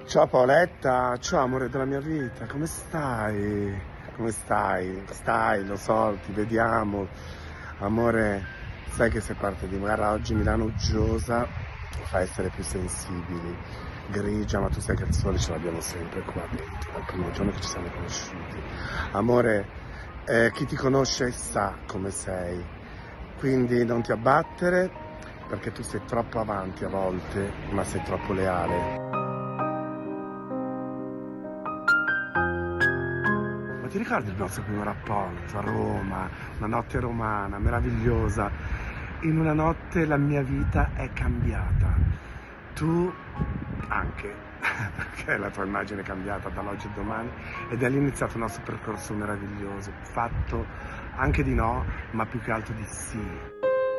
Ciao Paoletta, ciao amore della mia vita, come stai? Come stai? Stai, lo so, ti vediamo. Amore, sai che se parte di gara oggi Milano uggiosa fa essere più sensibili, grigia, ma tu sai che il sole ce l'abbiamo sempre qua dentro, dal primo giorno che ci siamo conosciuti. Amore, chi ti conosce sa come sei, quindi non ti abbattere perché tu sei troppo avanti a volte, ma sei troppo leale. Ma ti ricordi il nostro primo rapporto a Roma? Una notte romana, meravigliosa. In una notte la mia vita è cambiata. Tu anche, perché la tua immagine è cambiata dall'oggi al domani ed è lì iniziato il nostro percorso meraviglioso, fatto anche di no, ma più che altro di sì.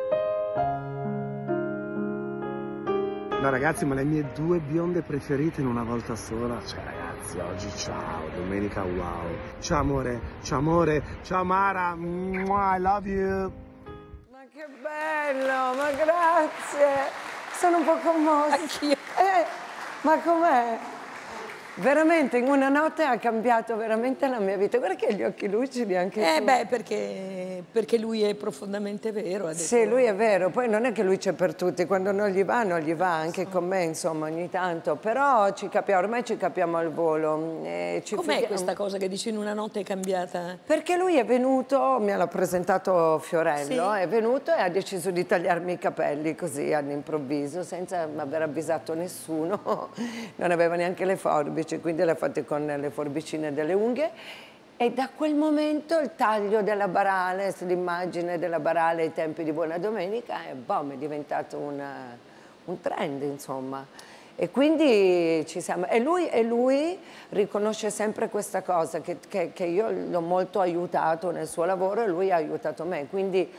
No ragazzi, ma le mie due bionde preferite in una volta sola, cioè ragazzi, oggi ciao, domenica wow. Ciao amore, ciao Mara, I love you. Ma che bello, ma grazie. Sono un po' commossa. Anch'io. Ma com'è? Veramente, in una notte ha cambiato veramente la mia vita. Guarda che gli occhi lucidi anche tu. Beh, perché lui è profondamente vero. Sì, lui è vero. Poi non è che lui c'è per tutti. Quando non gli va, anche con me, insomma, ogni tanto. Però ormai ci capiamo al volo. Com'è questa cosa che dici in una notte è cambiata? Perché lui è venuto, mi ha presentato Fiorello, Sì. è venuto e ha deciso di tagliarmi i capelli così all'improvviso, senza aver avvisato nessuno. Non aveva neanche le forbici, quindi le ha fatte con le forbicine delle unghie. E da quel momento il taglio della barale, l'immagine della barale ai tempi di Buona Domenica, è diventato un trend, insomma. E quindi ci siamo. E lui riconosce sempre questa cosa, che io l'ho molto aiutato nel suo lavoro e lui ha aiutato me. Quindi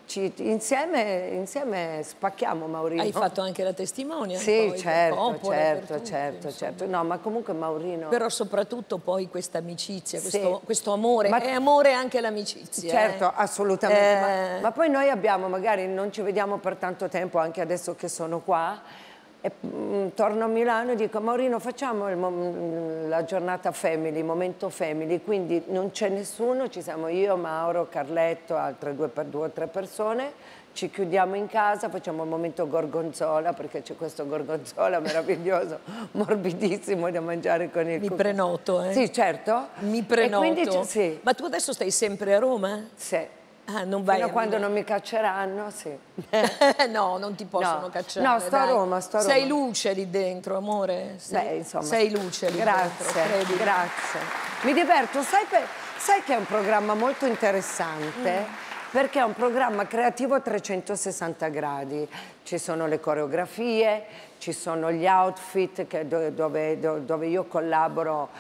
insieme spacchiamo, Maurino. Hai fatto anche la testimonial? Sì, poi, certo. No, ma comunque Maurino... Però soprattutto poi questa amicizia, Sì. questo amore. Ma... È amore anche l'amicizia. Certo, assolutamente. Ma poi noi abbiamo, magari non ci vediamo per tanto tempo, anche adesso che sono qua, e torno a Milano e dico: Maurino, facciamo la giornata family, momento family, quindi non c'è nessuno, ci siamo io, Mauro, Carletto, altre due o tre persone, ci chiudiamo in casa, facciamo il momento gorgonzola, perché c'è questo gorgonzola meraviglioso, morbidissimo da mangiare con il Mi prenoto, Sì, certo. Mi prenoto. E quindi sì. Ma tu adesso stai sempre a Roma? Sì. Ah, non vai Fino a quando Milano. non mi cacceranno, sì. No, non ti possono cacciare. No, sto a Roma, Sei luce lì dentro, amore. Beh, insomma. Sei luce lì dentro, credimi. Grazie. Mi diverto, sai che è un programma molto interessante? Perché è un programma creativo a 360 gradi. Ci sono le coreografie, ci sono gli outfit dove io collaboro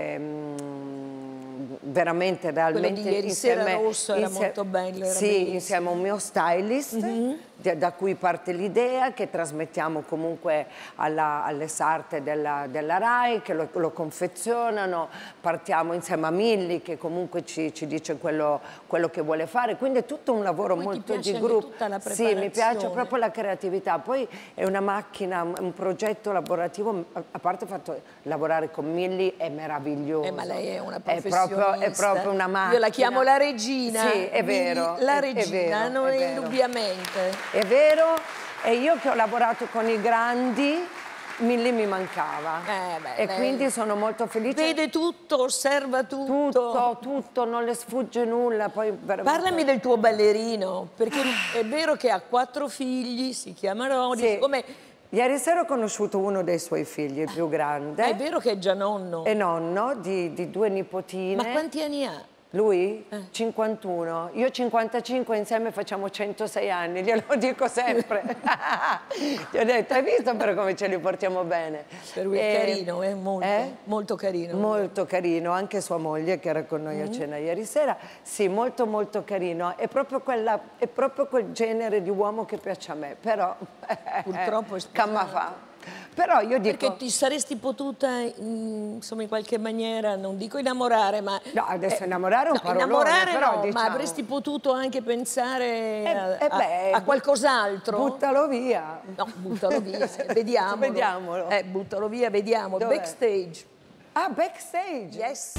veramente, realmente. Quello di ieri sera rosso era molto bello. Era sì, bellissimo. insieme a un mio stylist, da cui parte l'idea, che trasmettiamo comunque alle sarte della RAI, che lo confezionano, partiamo insieme a Milli, che comunque ci dice quello che vuole fare, quindi è tutto un lavoro Poi molto ti piace di gruppo. tutta la Sì, mi piace preparazione. proprio la creatività, poi è una macchina, un progetto lavorativo, a parte il fatto di lavorare con Milli è meraviglioso. Ma lei è una professionista. È proprio una macchina. Io la chiamo la regina. Sì, è vero. La regina, è non vero. indubbiamente. È vero, e io che ho lavorato con i grandi, Milli mi mancava. E lei quindi sono molto felice. Vede tutto, osserva tutto. Tutto, non le sfugge nulla. Poi veramente... Parlami del tuo ballerino, perché è vero che ha 4 figli, si chiama Rodi. Sì. Come... Ieri sera ho conosciuto uno dei suoi figli, il più grande. È vero che è già nonno. È nonno di 2 nipotine. Ma quanti anni ha? Lui? 51. Io 55, insieme facciamo 106 anni, glielo dico sempre. Ti ho detto, hai visto però come ce li portiamo bene? Per lui è carino, è molto carino. Molto carino, anche sua moglie che era con noi a cena ieri sera. Sì, molto molto carino. È proprio quel genere di uomo che piace a me, però Purtroppo è camma fa. Però io dico... Perché ti saresti potuta, insomma, in qualche maniera, non dico innamorare, ma... No, adesso innamorare è un parolone, innamorare però, no, diciamo... ma avresti potuto anche pensare a qualcos'altro? Buttalo via. No, buttalo via, vediamolo. Vediamolo. Buttalo via, vediamo. Dov'è? Backstage. Ah, backstage? Yes.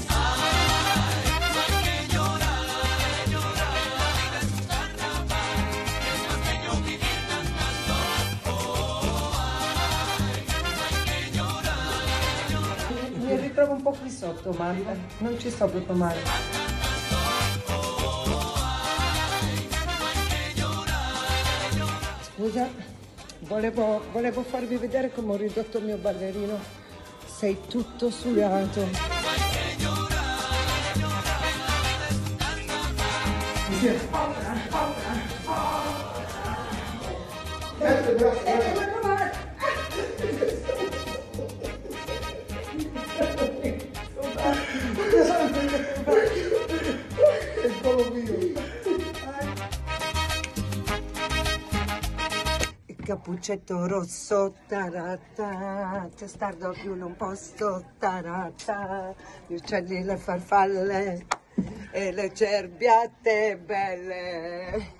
Mi ritrovo un po' qui sotto, ma non ci sto proprio male. Scusa, volevo farvi vedere come ho ridotto il mio ballerino. Sei tutto sudato. Il cappuccetto rosso, tarata, testardo più non posso, tarata, gli uccelli, le farfalle e le cerbiate belle.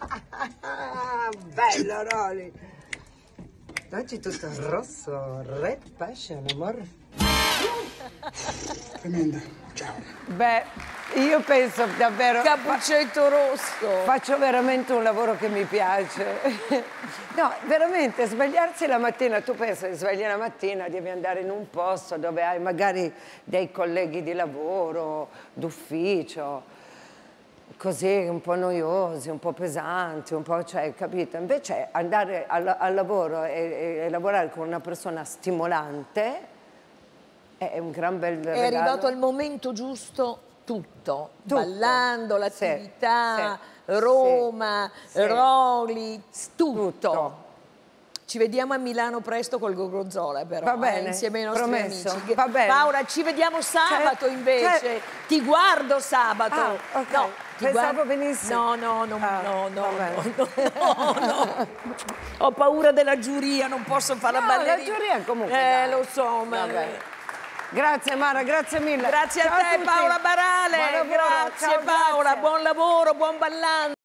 Bello, Roli! Oggi tutto rosso, red passion, amore. Tremenda, ciao. Beh, io penso davvero... Cappuccetto rosso. Faccio veramente un lavoro che mi piace. No, veramente, svegliarsi la mattina, tu pensi, ti svegli la mattina, devi andare in un posto dove hai magari dei colleghi di lavoro, d'ufficio, così un po' noiosi, un po' pesanti, un po', cioè, capito? Invece andare al lavoro e lavorare con una persona stimolante è un gran bel regalo. È arrivato al momento giusto tutto. Ballando, l'attività, sì, Roma, sì, Roli, tutto. tutto. Ci vediamo a Milano presto col Gorgonzola, però. Va bene, insieme ai nostri promesso. amici. Va bene. Paola, ci vediamo sabato invece. Ti guardo sabato. Ah, ok. No, pensavo venissimo. No, Ah, no. va Ho paura della giuria, non posso fare la ballerina. La giuria comunque. Dai. Lo so, ma... Grazie Mara, grazie mille. Grazie Ciao a te tutti. Paola Barale. Buon lavoro. Grazie Ciao, Paola, grazie. buon lavoro, buon ballando.